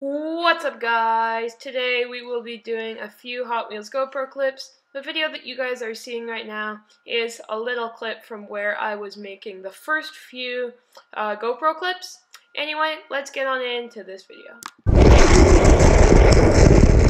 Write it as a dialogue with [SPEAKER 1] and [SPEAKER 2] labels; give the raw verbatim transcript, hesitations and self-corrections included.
[SPEAKER 1] What's up, guys? Today we will be doing a few Hot Wheels GoPro clips. The video that you guys are seeing right now is a little clip from where I was making the first few uh, GoPro clips. Anyway, let's get on into this video.